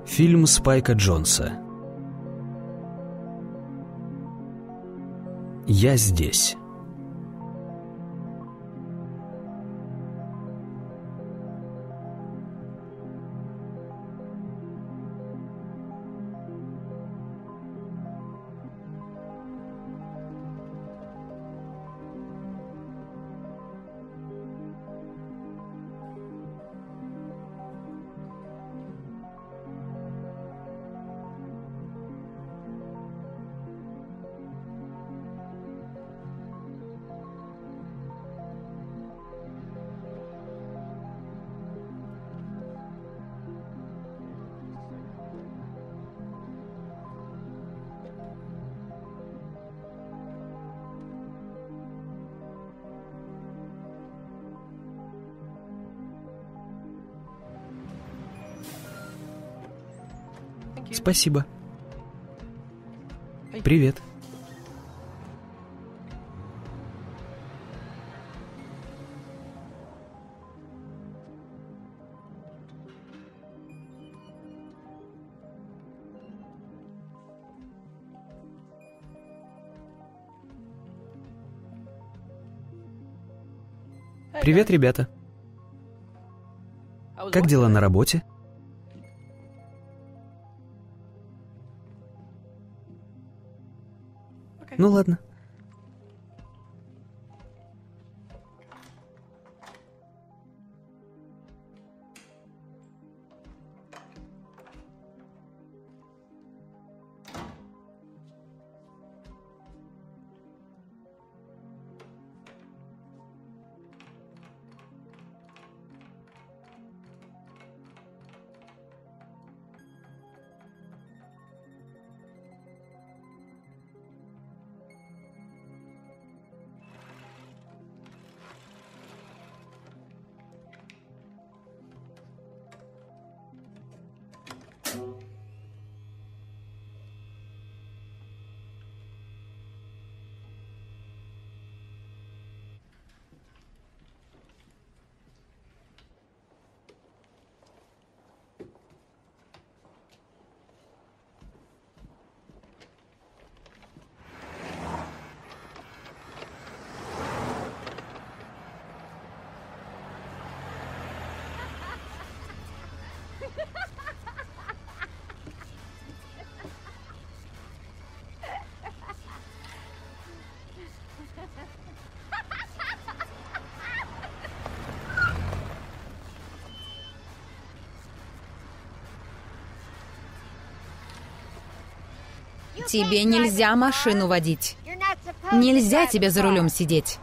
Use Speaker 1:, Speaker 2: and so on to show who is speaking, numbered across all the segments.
Speaker 1: Фильм Спайка Джонса. «Я здесь». Спасибо. Привет. Привет, ребята. Как дела на работе? Ну ладно.
Speaker 2: Тебе нельзя машину водить. Нельзя тебе за рулем сидеть.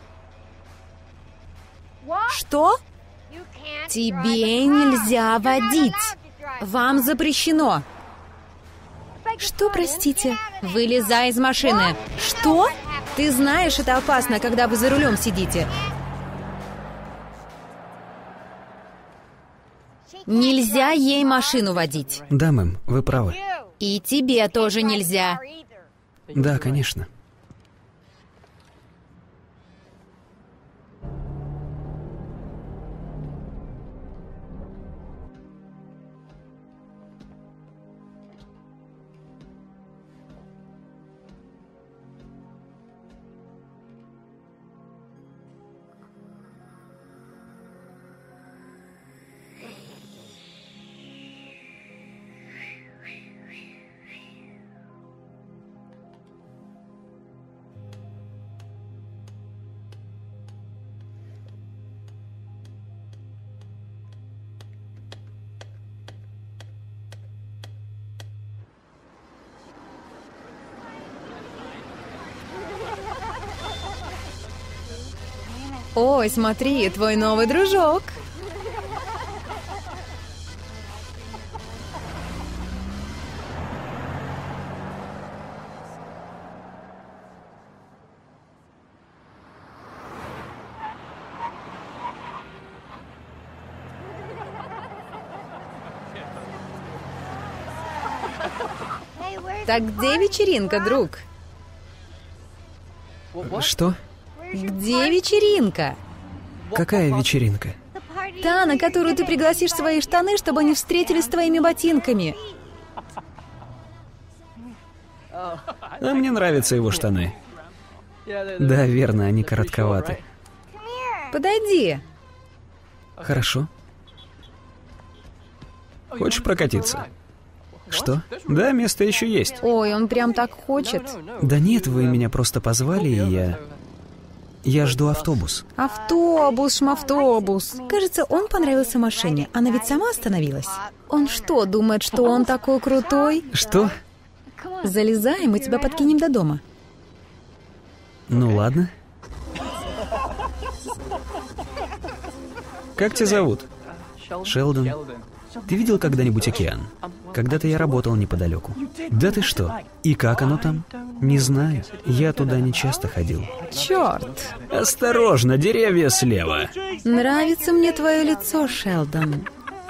Speaker 2: Что? Тебе нельзя водить. Вам запрещено. Что, простите? Вылезай из машины. Что? Ты знаешь, это опасно, когда вы за рулем сидите. Нельзя ей машину водить.
Speaker 1: Да, мэм, вы правы.
Speaker 2: И тебе тоже нельзя.
Speaker 1: Да, конечно.
Speaker 2: Ой, смотри, твой новый дружок. Так где вечеринка, друг?
Speaker 1: Что?
Speaker 2: Где вечеринка?
Speaker 1: Какая вечеринка?
Speaker 2: Та, на которую ты пригласишь свои штаны, чтобы они встретились с твоими ботинками.
Speaker 1: А мне нравятся его штаны. Да, верно, они коротковаты.
Speaker 2: Подойди.
Speaker 1: Хорошо. Хочешь прокатиться? Что? Да, место еще есть.
Speaker 2: Ой, он прям так хочет.
Speaker 1: Да нет, вы меня просто позвали, и я жду автобус.
Speaker 2: Автобус, шмавтобус. Кажется, он понравился машине. Она ведь сама остановилась. Он что, думает, что он такой крутой?
Speaker 1: Что?
Speaker 2: Залезай, мы тебя подкинем до дома.
Speaker 1: Ну ладно. Как тебя зовут? Шелдон. Ты видел когда-нибудь океан? Когда-то я работал неподалеку. Да ты что? И как оно там? Не знаю. Я туда не часто ходил.
Speaker 2: Черт.
Speaker 1: Осторожно, деревья слева.
Speaker 2: Нравится мне твое лицо, Шелдон.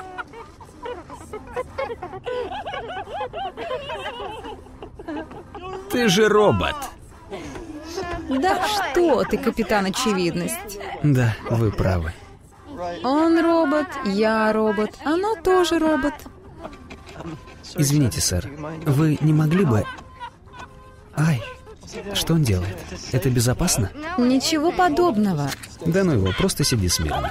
Speaker 1: Ты же робот.
Speaker 2: Да что ты, капитан Очевидность.
Speaker 1: Да, вы правы.
Speaker 2: Он робот, я робот, она тоже робот.
Speaker 1: Извините, сэр, вы не могли бы... Ай, что он делает? Это безопасно?
Speaker 2: Ничего подобного.
Speaker 1: Да ну его, просто сиди смирно.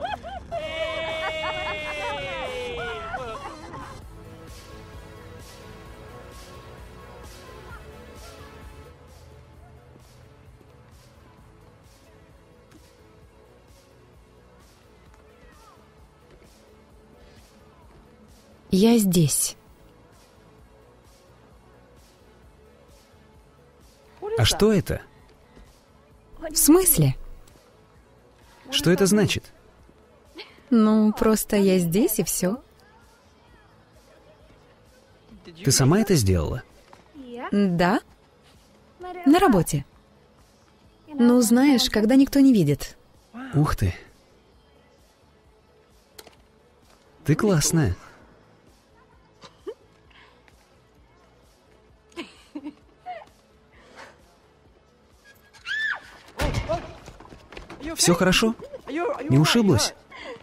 Speaker 2: Я здесь.
Speaker 1: А что это?
Speaker 2: В смысле?
Speaker 1: Что это значит?
Speaker 2: Ну, просто я здесь и все.
Speaker 1: Ты сама это сделала?
Speaker 2: Да? На работе. Ну, знаешь, когда никто не видит.
Speaker 1: Ух ты. Ты классная. Все хорошо? Не ушиблась?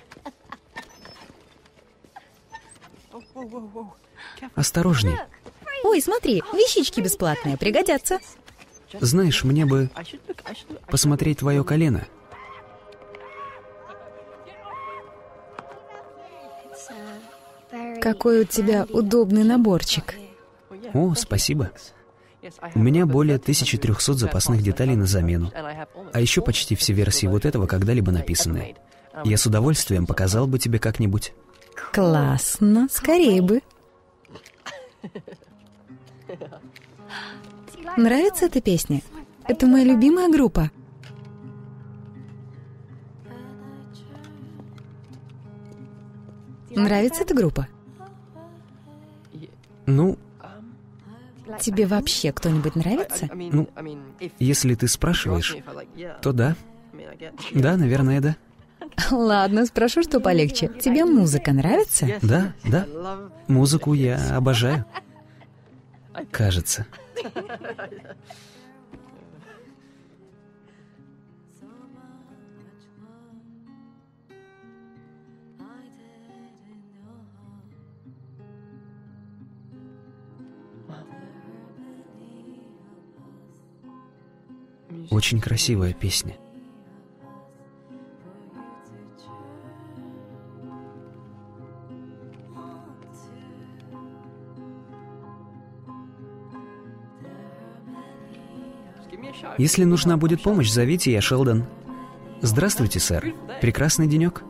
Speaker 1: Осторожней.
Speaker 2: Ой, смотри, вещички бесплатные, пригодятся.
Speaker 1: Знаешь, мне бы посмотреть твое колено.
Speaker 2: Какой у тебя удобный наборчик.
Speaker 1: О, спасибо. У меня более 1300 запасных деталей на замену. А еще почти все версии вот этого когда-либо написанные. Я с удовольствием показал бы тебе как-нибудь.
Speaker 2: Классно, скорее бы. Нравится эта песня? Это моя любимая группа. Нравится эта группа?
Speaker 1: Ну,
Speaker 2: Тебе вообще кто-нибудь нравится?
Speaker 1: ну, если ты спрашиваешь, то да. Да, наверное, да.
Speaker 2: Ладно, спрошу, что полегче. Тебе музыка нравится?
Speaker 1: Да, да. Музыку я обожаю. Кажется. Очень красивая песня. Если нужна будет помощь, зовите, я Шелдон. Здравствуйте, сэр. Прекрасный денек.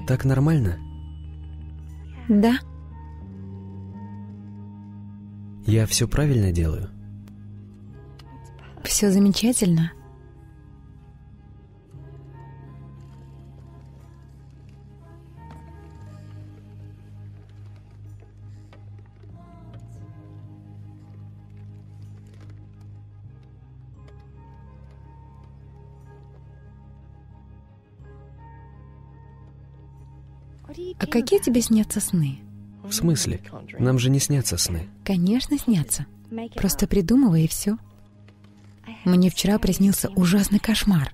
Speaker 1: Так нормально?
Speaker 2: Да.
Speaker 1: Я все правильно делаю?
Speaker 2: Все замечательно. А какие тебе снятся сны?
Speaker 1: В смысле? Нам же не снятся сны.
Speaker 2: Конечно, снятся. Просто придумывай и все. Мне вчера приснился ужасный кошмар.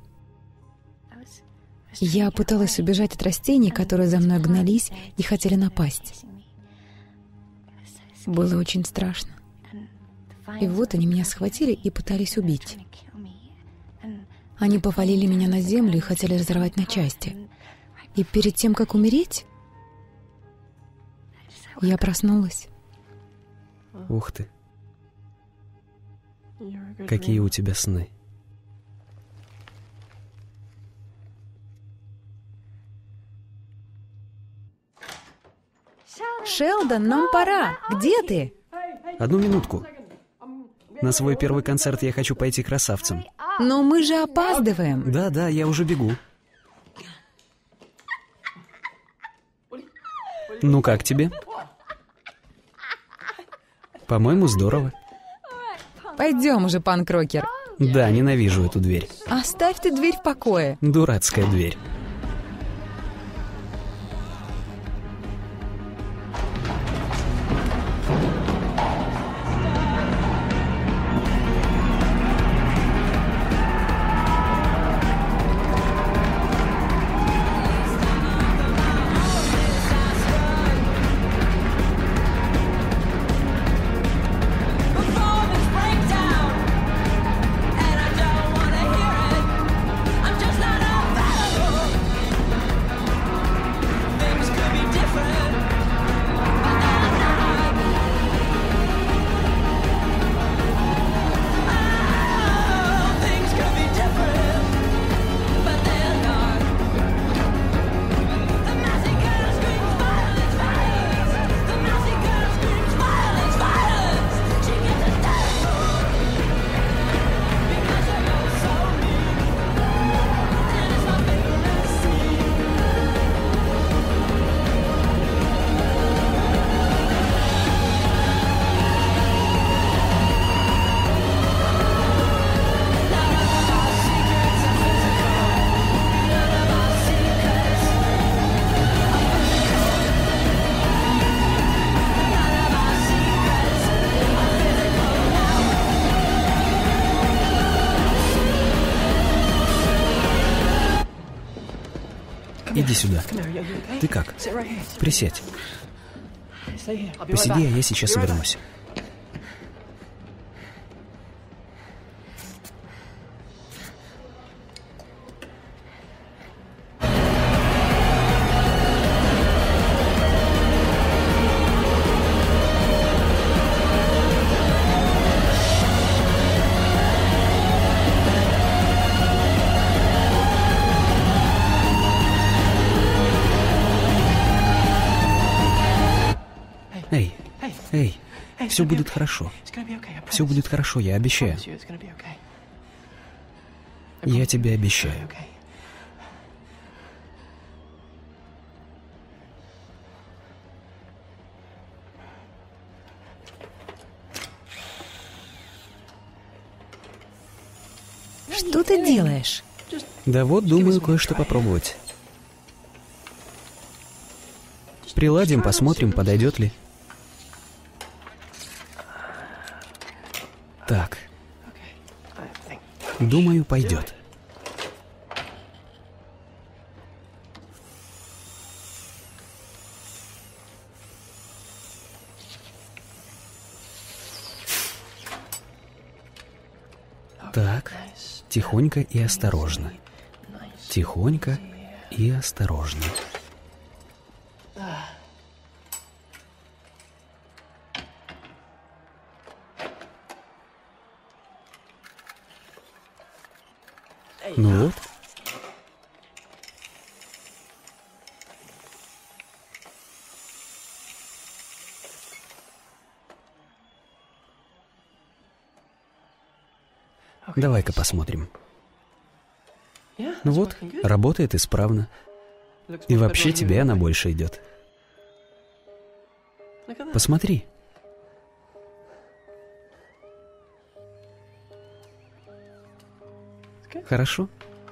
Speaker 2: Я пыталась убежать от растений, которые за мной гнались и хотели напасть. Было очень страшно. И вот они меня схватили и пытались убить. Они повалили меня на землю и хотели разорвать на части. И перед тем, как умереть, я проснулась.
Speaker 1: Ух ты. Какие у тебя сны?
Speaker 2: Шелдон, нам пора. Где ты?
Speaker 1: Одну минутку. На свой первый концерт я хочу пойти красавцем.
Speaker 2: Но мы же опаздываем.
Speaker 1: Да, я уже бегу. Ну как тебе? По-моему, здорово.
Speaker 2: Пойдем уже, панк-рокер.
Speaker 1: Да, ненавижу эту дверь.
Speaker 2: Оставь ты дверь в покое.
Speaker 1: Дурацкая дверь. Иди сюда. Ты как? Присядь. Посиди, а я сейчас вернусь. Эй, все будет хорошо. Все будет хорошо, я обещаю. Я тебе обещаю.
Speaker 2: Что ты делаешь?
Speaker 1: Да вот, думаю, кое-что попробовать. Приладим, посмотрим, подойдет ли. Так. Думаю, пойдет. Так, тихонько и осторожно. Тихонько и осторожно. Ну вот. Давай-ка посмотрим. Ну вот, работает исправно. И вообще тебе она больше идет. Посмотри. Хорошо?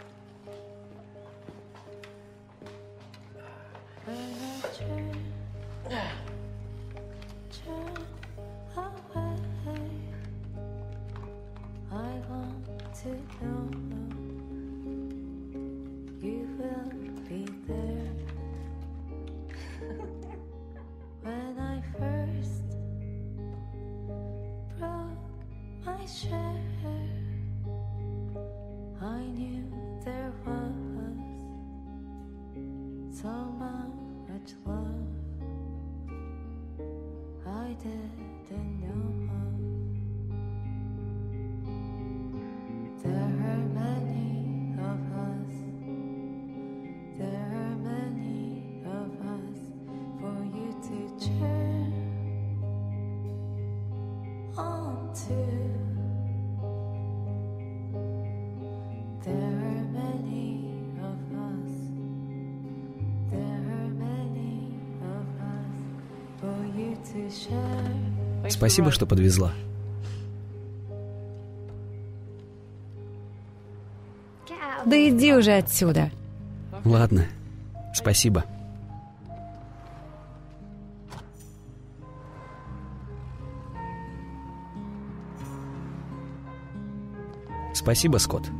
Speaker 1: Спасибо, что подвезла.
Speaker 2: Да иди уже отсюда.
Speaker 1: Ладно, спасибо. Спасибо, Скотт.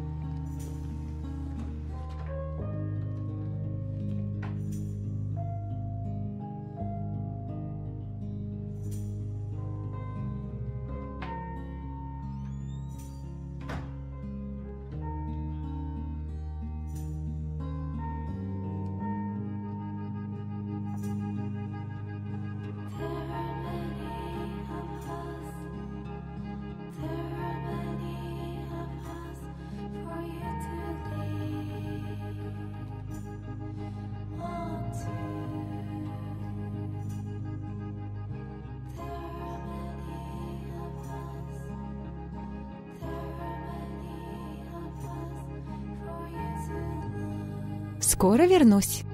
Speaker 2: Скоро вернусь.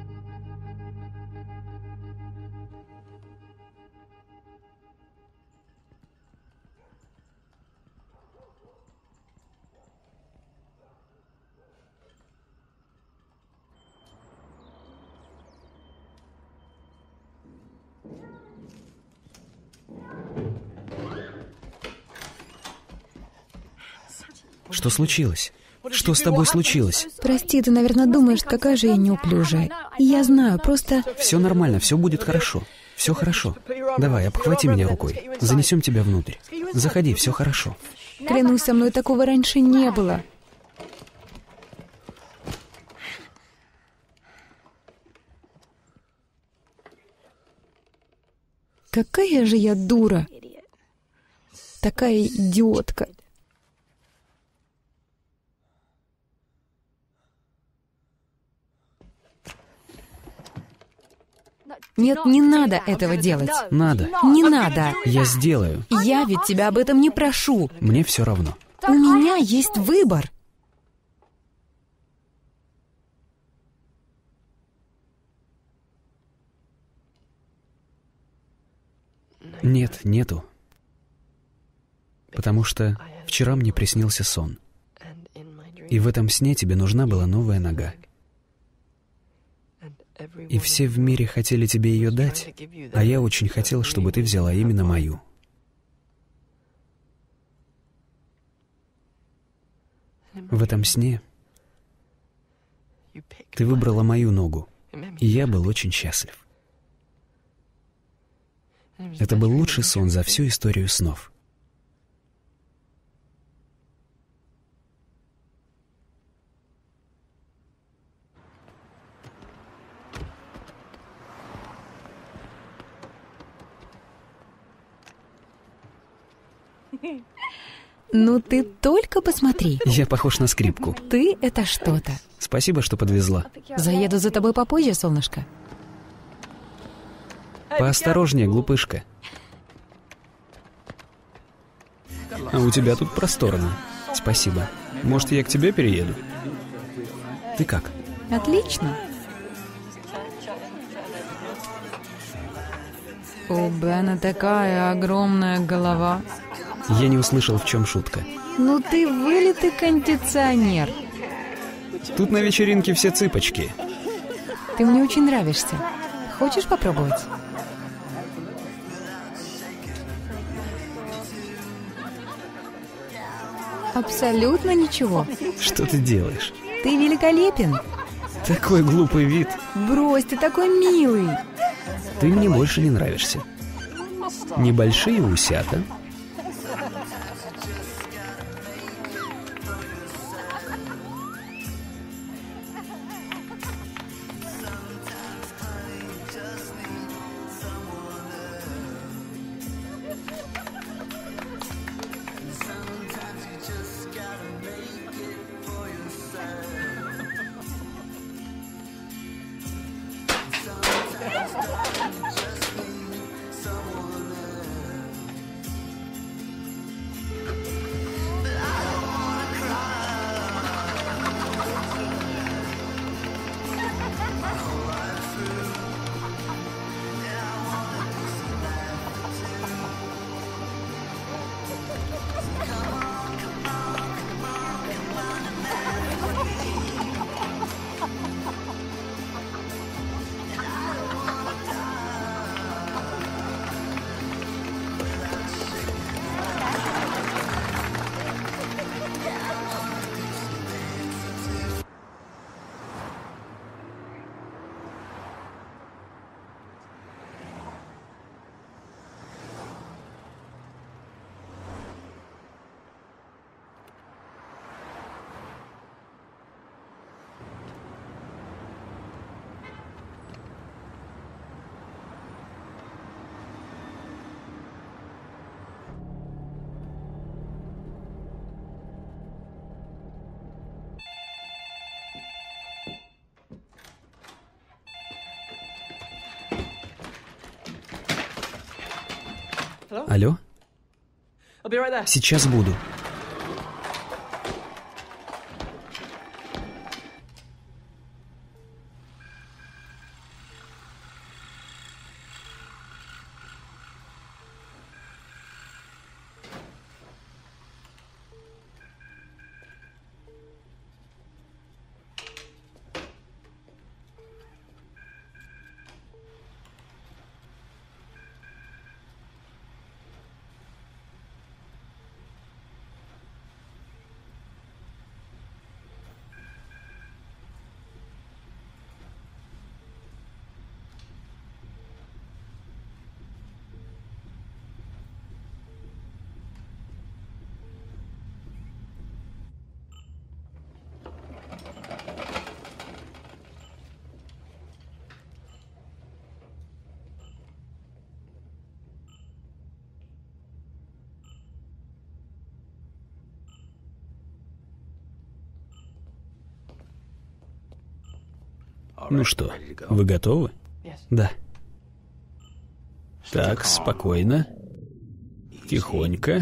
Speaker 1: Что случилось? Что с тобой случилось?
Speaker 2: Прости, ты, наверное, думаешь, какая же я неуклюжая. Я знаю, просто...
Speaker 1: Все нормально, все будет хорошо. Все хорошо. Давай, обхвати меня рукой. Занесем тебя внутрь. Заходи, все хорошо.
Speaker 2: Клянусь, со мной такого раньше не было. Какая же я дура. Такая идиотка. Нет, не надо этого делать.
Speaker 1: Надо.
Speaker 2: Не надо.
Speaker 1: Я сделаю.
Speaker 2: Я ведь тебя об этом не прошу.
Speaker 1: Мне все равно.
Speaker 2: У меня есть выбор.
Speaker 1: Нет, нету. Потому что вчера мне приснился сон. И в этом сне тебе нужна была новая нога. И все в мире хотели тебе ее дать, а я очень хотел, чтобы ты взяла именно мою. В этом сне ты выбрала мою ногу, и я был очень счастлив. Это был лучший сон за всю историю снов.
Speaker 2: Ну ты только посмотри.
Speaker 1: Я похож на скрипку.
Speaker 2: Ты — это что-то.
Speaker 1: Спасибо, что подвезла.
Speaker 2: Заеду за тобой попозже, солнышко.
Speaker 1: Поосторожнее, глупышка. А у тебя тут просторно. Спасибо. Может, я к тебе перееду? Ты как?
Speaker 2: Отлично. У Бена такая огромная голова.
Speaker 1: Я не услышал, в чем шутка.
Speaker 2: Ну ты вылитый кондиционер.
Speaker 1: Тут на вечеринке все цыпочки.
Speaker 2: Ты мне очень нравишься. Хочешь попробовать? Абсолютно ничего.
Speaker 1: Что ты делаешь?
Speaker 2: Ты великолепен.
Speaker 1: Такой глупый вид.
Speaker 2: Брось, ты такой милый.
Speaker 1: Ты мне больше не нравишься. Небольшие усята. Алло? Сейчас буду. Ну что, вы готовы? Да. Так, спокойно. Тихонько.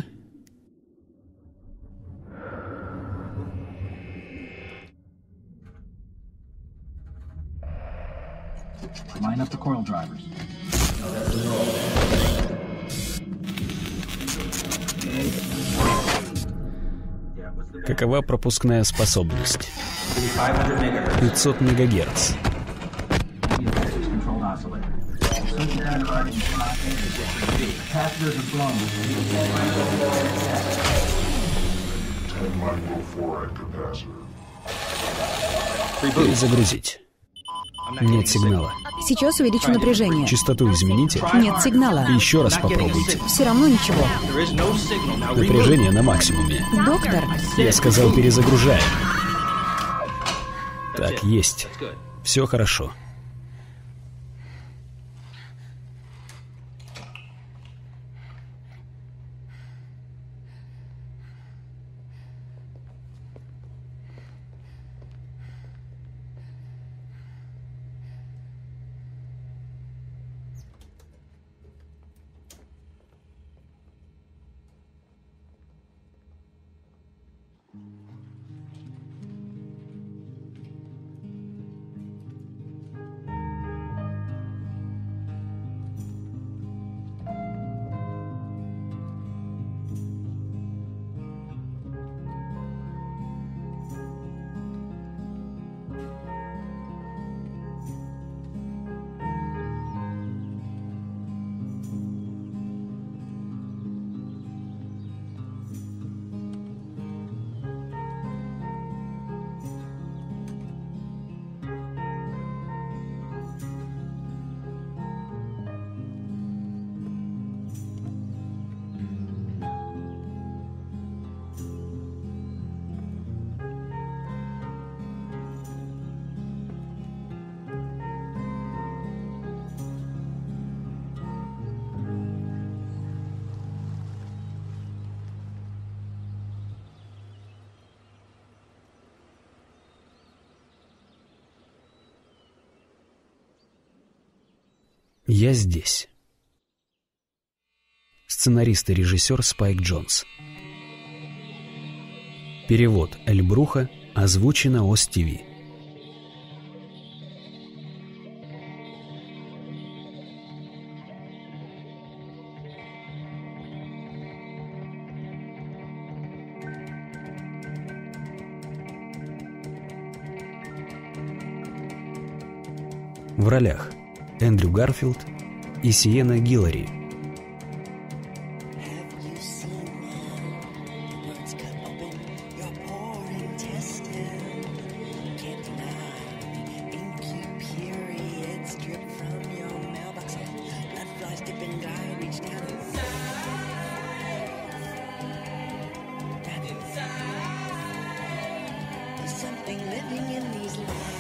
Speaker 1: Какова пропускная способность? 500 мегагерц. Перезагрузить. Нет сигнала.
Speaker 2: Сейчас увеличу напряжение.
Speaker 1: Частоту измените.
Speaker 2: Нет сигнала.
Speaker 1: Еще раз попробуйте.
Speaker 2: Все равно ничего.
Speaker 1: Напряжение на максимуме.
Speaker 2: Доктор?
Speaker 1: Я сказал, перезагружаем. Так, есть. Все хорошо. Я здесь. Сценарист и режиссер Спайк Джонс. Перевод Эль Бруха, озвучено ОС ТВ. В ролях Эндрю Гарфилд и Сиена Гиллари.
Speaker 3: Something living in these lines.